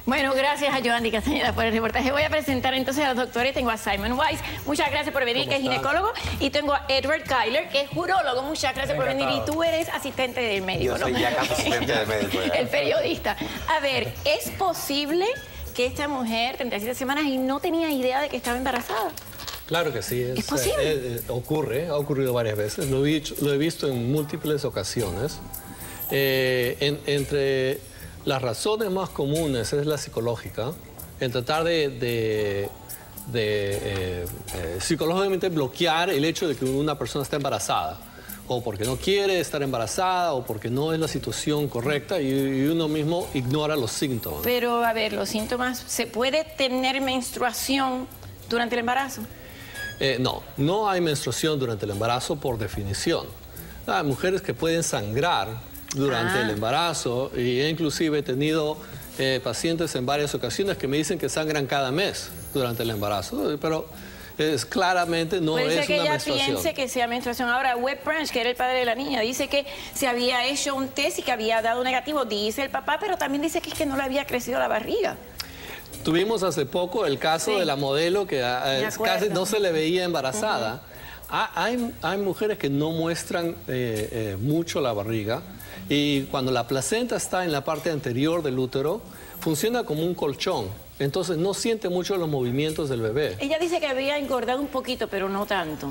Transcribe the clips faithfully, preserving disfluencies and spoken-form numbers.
Bueno, gracias a Yoandi Castañeda por el reportaje. Voy a presentar entonces a los doctores. Tengo a Simon Weiss. Muchas gracias por venir, que es ginecólogo. Y tengo a Edward Kyler, que es urólogo. Muchas gracias por venir. Y tú eres asistente del médico, Yo soy ¿no? ya casi asistente del médico. Ya. El periodista. A ver, ¿es posible que esta mujer, treinta y siete semanas, y no tenía idea de que estaba embarazada? Claro que sí. Es, ¿Es posible? Eh, eh, ocurre, ha ocurrido varias veces. Lo he, dicho, lo he visto en múltiples ocasiones. Eh, en, entre las razones más comunes es la psicológica, en tratar de, de, de eh, eh, psicológicamente bloquear el hecho de que una persona está embarazada, o porque no quiere estar embarazada, o porque no es la situación correcta, y, y uno mismo ignora los síntomas. Pero, a ver, los síntomas, ¿se puede tener menstruación durante el embarazo? Eh, no, no hay menstruación durante el embarazo por definición. Hay mujeres que pueden sangrar durante ah. el embarazo, y he inclusive tenido eh, pacientes en varias ocasiones que me dicen que sangran cada mes durante el embarazo, pero es, claramente no Puede es ser que una ella menstruación. piense que sea menstruación. Ahora, Webb Branch, que era el padre de la niña, dice que se había hecho un test y que había dado negativo, dice el papá, pero también dice que es que no le había crecido la barriga. Tuvimos hace poco el caso Sí. de la modelo que eh, casi no se le veía embarazada. Uh-huh. ha, hay, hay mujeres que no muestran eh, eh, mucho la barriga, y cuando la placenta está en la parte anterior del útero, funciona como un colchón. Entonces no siente mucho los movimientos del bebé. Ella dice que había engordado un poquito, pero no tanto.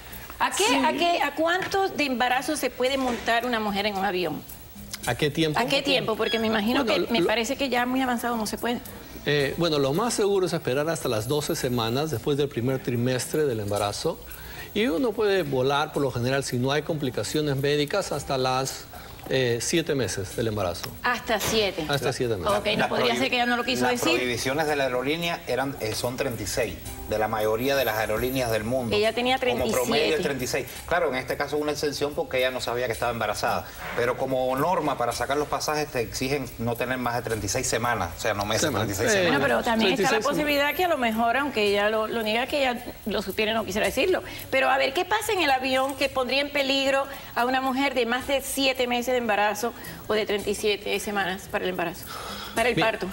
¿A qué, Sí. a qué, a cuántos de embarazo se puede montar una mujer en un avión? ¿A qué tiempo? ¿A qué tiempo? Porque me imagino Bueno, que me lo- parece que ya muy avanzado no se puede. Eh, bueno, lo más seguro es esperar hasta las doce semanas después del primer trimestre del embarazo, y uno puede volar por lo general, si no hay complicaciones médicas, hasta las eh, siete meses del embarazo. Hasta siete. Hasta siete meses. Ok, no Las podría prohibi- ser que ella no lo quiso las decir. prohibiciones de la aerolínea eran, eh, son treinta y seis, de la mayoría de las aerolíneas del mundo. Ella tenía treinta y siete. Como promedio es treinta y seis. Claro, en este caso una excepción porque ella no sabía que estaba embarazada. Pero como norma para sacar los pasajes te exigen no tener más de treinta y seis semanas. O sea, no meses, Semanas. treinta y seis Eh, semanas. Bueno, pero también está la treinta y seis posibilidad que a lo mejor, aunque ella lo, lo niega, que ella lo supiera y no quisiera decirlo. Pero a ver, ¿qué pasa en el avión que pondría en peligro a una mujer de más de siete meses de embarazo o de treinta y siete semanas para el embarazo, para el Bien. parto?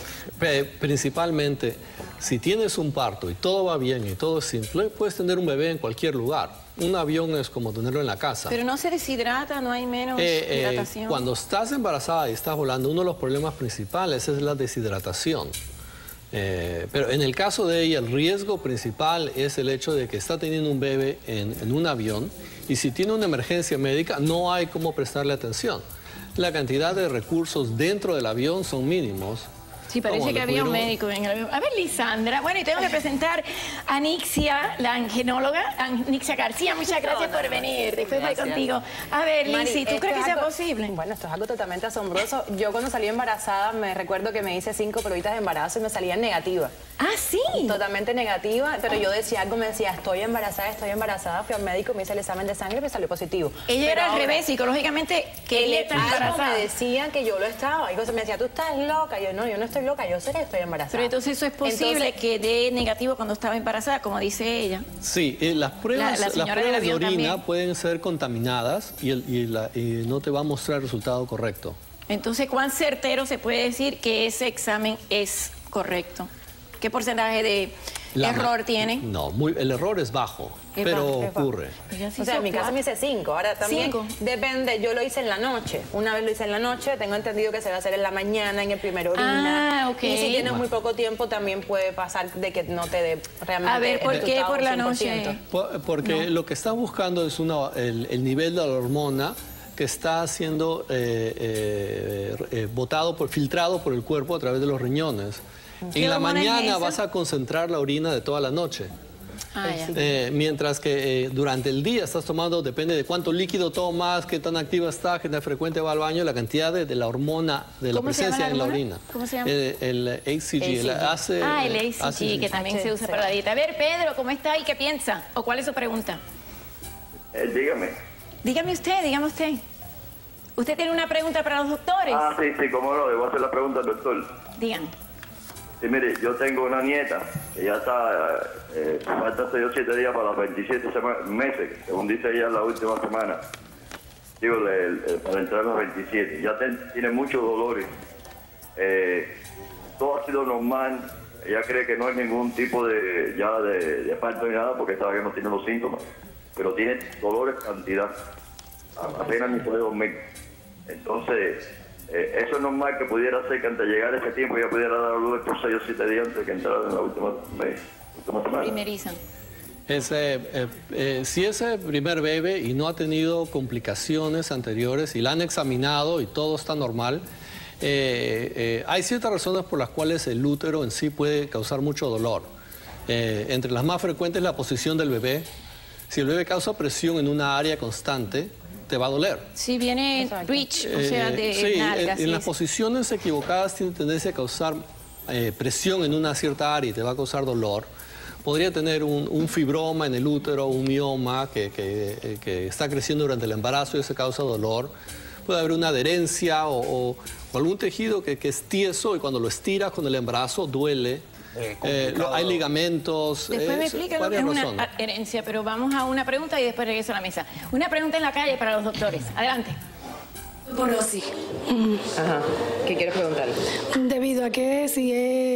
Pe- Principalmente, si tienes un parto y todo va bien y todo es simple, puedes tener un bebé en cualquier lugar. Un avión es como tenerlo en la casa. Pero no se deshidrata, no hay menos Eh, eh, hidratación. cuando estás embarazada y estás volando, uno de los problemas principales es la deshidratación. Eh, pero en el caso de ella, el riesgo principal es el hecho de que está teniendo un bebé en, en un avión, y si tiene una emergencia médica no hay cómo prestarle atención. La cantidad de recursos dentro del avión son mínimos. Sí, parece Como que le había un pudieron- médico en el avión. A ver, Lisandra. Bueno, y tengo que presentar a Nixia, la angenóloga, a Nixia García. Muchas gracias por venir. Después voy Gracias. contigo. A ver, Mari, Lizzy, ¿tú esto crees que es sea algo- posible? Bueno, esto es algo totalmente asombroso. Yo cuando salí embarazada me recuerdo que me hice cinco pruebas de embarazo y me salían negativas. Ah, sí. Totalmente negativa, pero yo decía algo, me decía, estoy embarazada, estoy embarazada. Fui al médico, me hice el examen de sangre y me salió positivo. Ella Pero era al ahora, revés, psicológicamente, que ella está algo embarazada. me decían que yo lo estaba. Y cosas me decía, tú estás loca. Yo no, yo no estoy loca, yo sé que estoy embarazada. Pero entonces eso es posible Entonces, que dé negativo cuando estaba embarazada, como dice ella. Sí, eh, las pruebas, La- la las señora pruebas del de avión orina también. pueden ser contaminadas y, el- y la- y no te va a mostrar el resultado correcto. Entonces, ¿cuán certero se puede decir que ese examen es correcto? ¿Qué porcentaje de La- error tiene? No, muy, el error es bajo, Es pero bajo, es bajo. ocurre. Ella sí O sea, en hizo mi caso cuatro. me hice cinco. Ahora también Cinco. depende, yo lo hice en la noche. Una vez lo hice en la noche, tengo entendido que se va a hacer en la mañana, en el primer orina. Ah, ok. Y si tienes muy poco tiempo también puede pasar de que no te dé realmente A ver, el ¿por qué resultado por la cien por ciento. noche? Po- Porque lo que está buscando es una, el, el nivel de la hormona que está siendo eh, eh, eh, botado, por, filtrado por el cuerpo a través de los riñones. ¿Qué En la hormona es mañana esa? vas a concentrar la orina de toda la noche. Ah, ya. Eh, mientras que eh, durante el día estás tomando, depende de cuánto líquido tomas, qué tan activa está, qué tan frecuente va al baño, la cantidad de, de la hormona, de la ¿Cómo se llama presencia la en la hormona? orina. ¿Cómo se llama? El, el A C G, el A C- Ah, el eh, A C G, que también se usa Sí. para la dieta. A ver, Pedro, ¿cómo está y qué piensa? ¿O cuál es su pregunta? Eh, dígame. Dígame usted, dígame usted. ¿Usted tiene una pregunta para los doctores? Ah, sí, sí, cómo no, le voy a hacer la pregunta al doctor. Digan. Sí, mire, yo tengo una nieta que ya está, eh, falta seis o siete días para los veintisiete sema- meses, según dice ella la última semana. Digo, le- le- para entrar a los veintisiete. Ya ten- tiene muchos dolores. Eh, todo ha sido normal. Ella cree que no hay ningún tipo de ya de, de parto ni nada porque todavía no tiene los síntomas, pero tiene dolores cantidad, apenas ni puede dormir. Entonces, eh, eso es normal que pudiera ser que antes de llegar a ese tiempo ella pudiera dar a luz por seis o siete días antes de que entrara en la última, mes, última semana. Primerizan. Ese, eh, eh, si ese primer bebé y no ha tenido complicaciones anteriores y la han examinado y todo está normal, eh, eh, hay ciertas razones por las cuales el útero en sí puede causar mucho dolor. Eh, entre las más frecuentes es la posición del bebé. Si el bebé causa presión en una área constante, te va a doler. Si viene breech, o sea, de Eh, sí, nalgas. en, en las es- posiciones equivocadas tiene tendencia a causar eh, presión en una cierta área y te va a causar dolor. Podría tener un, un fibroma en el útero, un mioma que, que, eh, que está creciendo durante el embarazo y eso causa dolor. Puede haber una adherencia o, o- o algún tejido que, que es tieso y cuando lo estiras con el embarazo duele. Eh, Eh, lo- hay complicado. ligamentos. Después me eh, explica lo que es varias una razones. herencia, pero vamos a una pregunta y después regreso a la mesa. Una pregunta en la calle para los doctores. Adelante. Osteoporosis. Ajá. ¿Qué quieres preguntarle? ¿Debido a qué? Si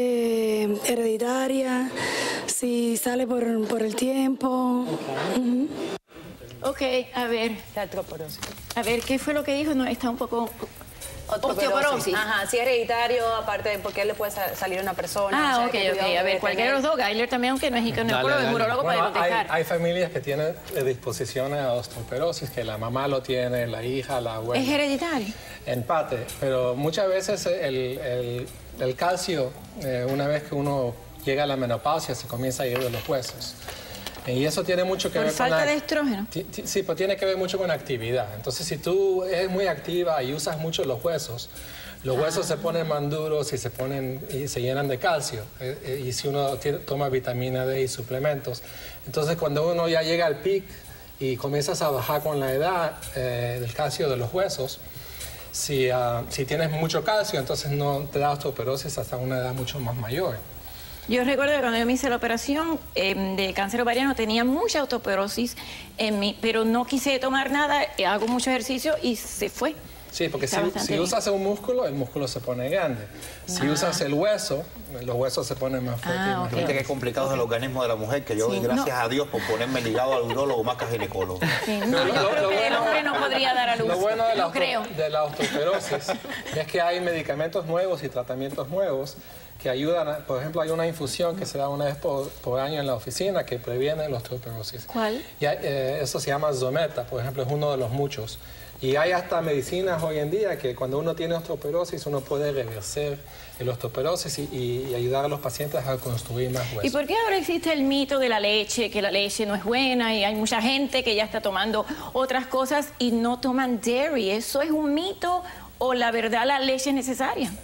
es hereditaria, si sale por, por el tiempo. Ujú. Ok, a ver, La osteoporosis. a ver, ¿qué fue lo que dijo? No, está un poco... Osteoporosis. Ajá, si es hereditario, aparte de por qué le puede sa- salir a una persona. Ah, o sea, ok, qué ok. cuidado A ver, debe cualquiera de los tener. dos. Gailer también, aunque no es ginecólogo, Dale, es dale. urologo, puede Bueno, hay, contestar. hay familias que tienen predisposiciones a osteoporosis, que la mamá lo tiene, la hija, la abuela. Es hereditario. Empate, pero muchas veces el, el- el calcio, eh, una vez que uno llega a la menopausia, se comienza a ir de los huesos. Y eso tiene mucho que Por ver falta con... la- de estrógeno. Ti- ti- Sí, pues tiene que ver mucho con la actividad. Entonces, si tú eres muy activa y usas mucho los huesos, los huesos se ponen más duros y se, ponen, y se llenan de calcio. Eh, eh, y si uno tiene- toma vitamina D y suplementos. Entonces, cuando uno ya llega al pic y comienzas a bajar con la edad eh, del calcio de los huesos, si, ah, si tienes mucho calcio, entonces no te da osteoporosis hasta una edad mucho más mayor. Yo recuerdo que cuando yo me hice la operación eh, de cáncer ovariano tenía mucha osteoporosis en mí, pero no quise tomar nada, eh, hago mucho ejercicio y se fue. Sí, porque si, Está bastante si bien. usas un músculo, el músculo se pone grande. Si usas el hueso, los huesos se ponen más fuertes. Ah, y más ok. grandes. Viste qué complicado es el organismo de la mujer, que yo Sí, doy gracias no. a Dios por ponerme ligado al urólogo más que a ginecólogo. Sí, no, yo Lo- creo lo que el bueno- hombre no podría dar a luz. Lo bueno de la, no oste- creo. de la osteoporosis es que hay medicamentos nuevos y tratamientos nuevos que ayudan. A- por ejemplo, hay una infusión que se da una vez por, por año en la oficina que previene la osteoporosis. ¿Cuál? Y hay, eh, eso se llama Zometa, por ejemplo, es uno de los muchos. Y hay hasta medicinas hoy en día que cuando uno tiene osteoporosis uno puede reverser el osteoporosis y, y- y ayudar a los pacientes a construir más huesos. ¿Y por qué ahora existe el mito de la leche, que la leche no es buena y hay mucha gente que ya está tomando otras cosas y no toman dairy? ¿Eso es un mito o la verdad la leche es necesaria?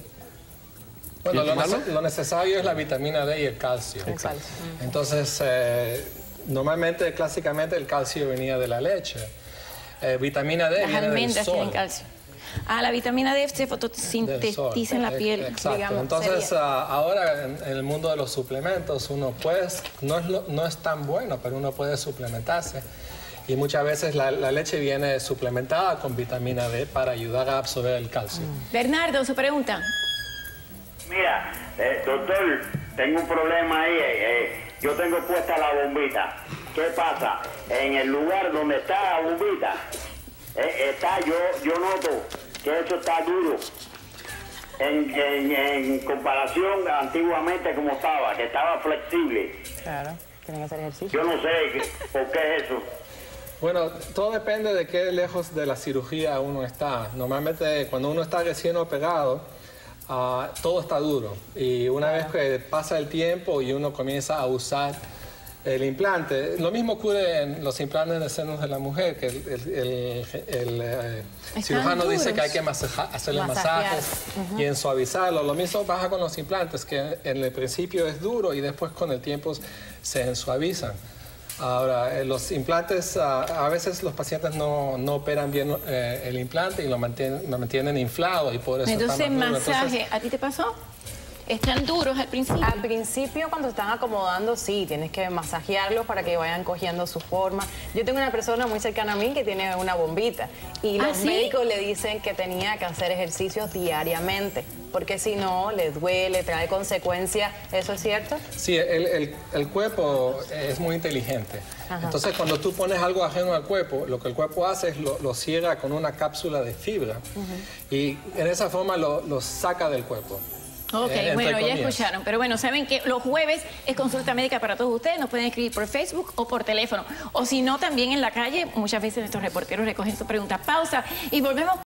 Bueno, lo, tomarlo? nece- lo necesario es la vitamina D y el calcio. Exacto. Entonces, eh, normalmente, clásicamente, el calcio venía de la leche. Eh, vitamina D Las viene del almendras sol. tienen calcio. Ah, la vitamina D se Del sol. fotosintetiza en la Eh, piel. Exacto. digamos, Entonces, sería. ah, ahora en, en el mundo de los suplementos, uno puede, no es, lo- no es tan bueno, pero uno puede suplementarse. Y muchas veces la, la leche viene suplementada con vitamina D para ayudar a absorber el calcio. Bernardo, su pregunta. Mira, eh, doctor, tengo un problema ahí. eh, eh, yo tengo puesta la bombita. ¿Qué pasa? En el lugar donde está la bombita, eh, está, yo, yo noto que eso está duro. En, en, en comparación antiguamente como estaba, que estaba flexible. Claro, tienen que hacer ejercicio. Yo no sé qué- por qué es eso. Bueno, todo depende de qué lejos de la cirugía uno está. Normalmente cuando uno está recién operado, ah, todo está duro. Y una vez que pasa el tiempo y uno comienza a usar el implante, lo mismo ocurre en los implantes de senos de la mujer, que el, el- el- el, eh, Están cirujano dice duros. que hay que masaja- hacerle Masajear. masajes y en suavizarlo. Lo mismo pasa con los implantes, que en el principio es duro y después con el tiempo se suavizan. Ahora, eh, los implantes, ah, a veces los pacientes no, no operan bien eh, el implante y lo mantienen, lo mantienen inflado y por eso está Entonces, más duro. masaje. Entonces, ¿A ti te pasó? están duros al principio. Al principio, cuando están acomodando, sí, tienes que masajearlos para que vayan cogiendo su forma. Yo tengo una persona muy cercana a mí que tiene una bombita y los ¿Ah, sí? médicos le dicen que tenía que hacer ejercicios diariamente, porque si no, le duele, trae consecuencias. ¿Eso es cierto? Sí, el, el, el cuerpo es muy inteligente. Ajá. Entonces, cuando tú pones algo ajeno al cuerpo, lo que el cuerpo hace es lo, lo cierra con una cápsula de fibra uh-huh. y en esa forma lo, lo saca del cuerpo. Ok, eh, bueno, ya escucharon. Pero bueno, saben que los jueves es consulta médica para todos ustedes. Nos pueden escribir por Facebook o por teléfono. O si no, también en la calle. Muchas veces nuestros reporteros recogen sus preguntas. Pausa y volvemos.